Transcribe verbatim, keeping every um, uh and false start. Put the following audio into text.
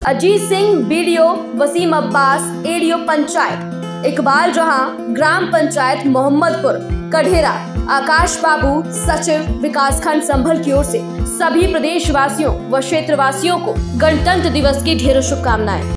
Ajit Singh BDO, Wasim Abbas ADO panchayat, Iqbal Jahan ग्राम पंचायत मोहम्मदपुर कढ़ेरा, आकाश बाबू सचिव विकासखंड संभल की ओर से सभी प्रदेशवासियों व क्षेत्रवासियों को गणतंत्र दिवस की ढेरों शुभकामनाएं।